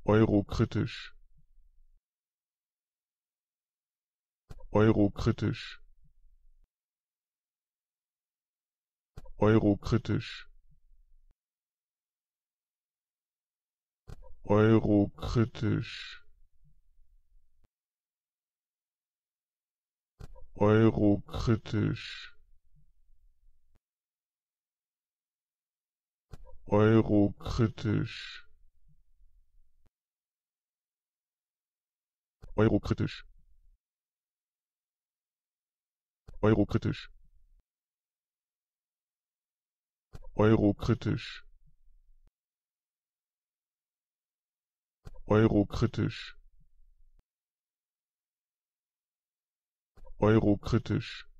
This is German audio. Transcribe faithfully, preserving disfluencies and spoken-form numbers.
Eurokritisch, Eurokritisch, Eurokritisch, Eurokritisch, Eurokritisch, Eurokritisch, Eurokritisch, Eurokritisch, Eurokritisch, Eurokritisch, Eurokritisch,